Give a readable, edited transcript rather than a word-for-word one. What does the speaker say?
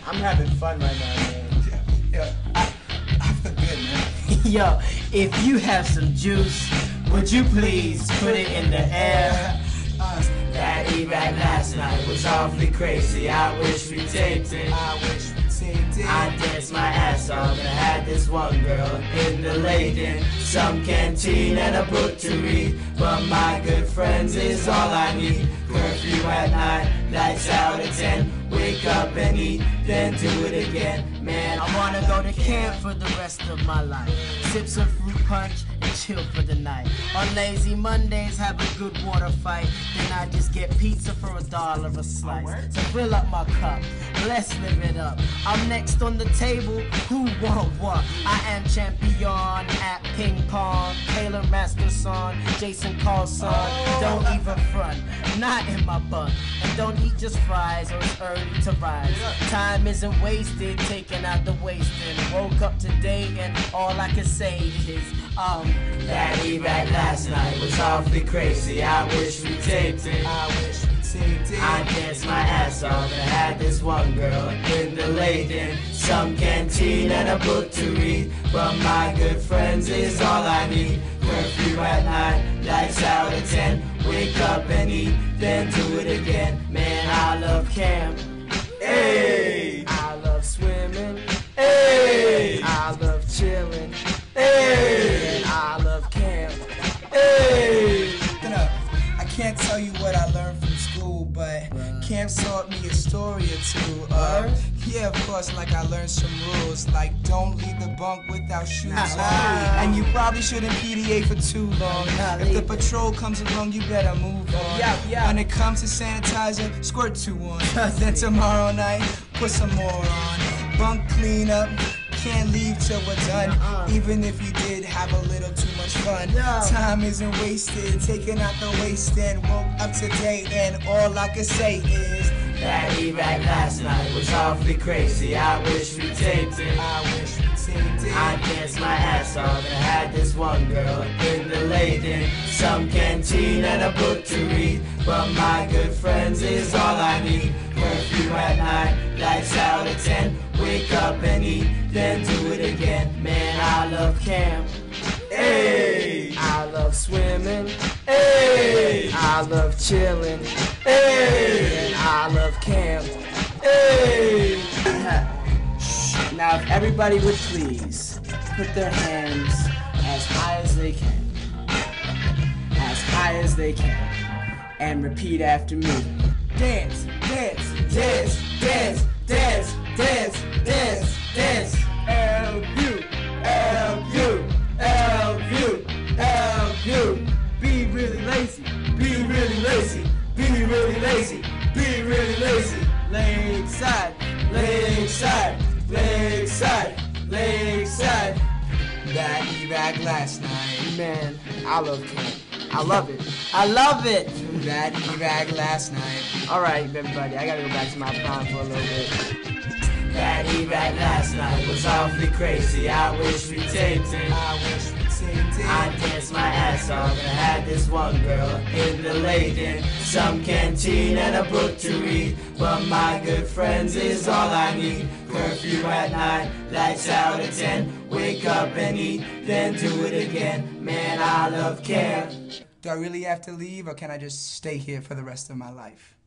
I'm having fun right now, man. Yeah, I feel good, man. Yo, if you have some juice, would you please put it in the air? That E-Rag last night was awfully crazy. I wish we taped it. I danced my ass off and had this one girl in the late some canteen and a book to read. But my good friends is all I need. Curfew at 9, lights out at 10. Wake up and eat, then do it again. Man, I wanna go to camp for the rest of my life. Sip some fruit punch and chill for the night. On lazy Mondays, have a good water fight. Then I just get pizza for $1 a slice. So fill up my cup, let's live it up. I'm next on the table, who want what? I am champion at ping pong. Taylor Masterson, Jason Carlson. Don't even front, not in my butt. And don't eat just fries or it's early to rise. Time isn't wasted, taking out the wasting. Woke up today and all I can say is that E-Rag last night was awfully crazy. I wish we taped it. I danced my ass off and had this one girl in the late some canteen and a book to read. But my good friends is all I need. Curfew at 9, lights out at 10. Wake up and eat, then do it again. Man, I love camp. Hey, I love swimming. Hey, I love chilling. Hey, I love camp. Hey. I can't tell you what I learned from school, but camp taught me a story or two. Yeah, of course, like I learned some rules, like don't leave the bunk without shoes on, and you probably shouldn't PDA for too long. If the patrol comes along, you better move on. When it comes to sanitizer, squirt 2 on. Then tomorrow night, put some more on. Bunk clean up. Can't leave till we're done, even if you did have a little too much fun. Time isn't wasted, taking out the waste and woke up today, and all I can say is that E-Rag last night was awfully crazy. I wish we taped it. I danced my ass off and had this one girl in the late some canteen and a book to read. But my good friends is all I need. Curfew at 9, lights out at 10. Wake up and eat, then do it again. Man, I love camp. Hey, I love swimming. Hey, I love chilling. Hey, and I love camp. Hey. Now, if everybody would please put their hands as high as they can, and repeat after me. Dance, dance, dance, dance, dance, dance, dance, dance. L-U, L-U, L-U, L-U. Be really lazy, be really lazy, be really lazy, be really lazy. Leg side, leg side, leg side, leg side. that E-Rag last night. Man, I love camp. I love it. I love it. That E-Rag last night. Alright, everybody, I gotta go back to my prime for a little bit. That E-Rag last night was awfully crazy. I wish we taped it. I danced my ass off and had this one girl in the late some canteen and a book to read. But my good friends is all I need. Curfew at 9, lights out at 10. Wake up and eat, then do it again. Man, I love camp. Do I really have to leave, or can I just stay here for the rest of my life?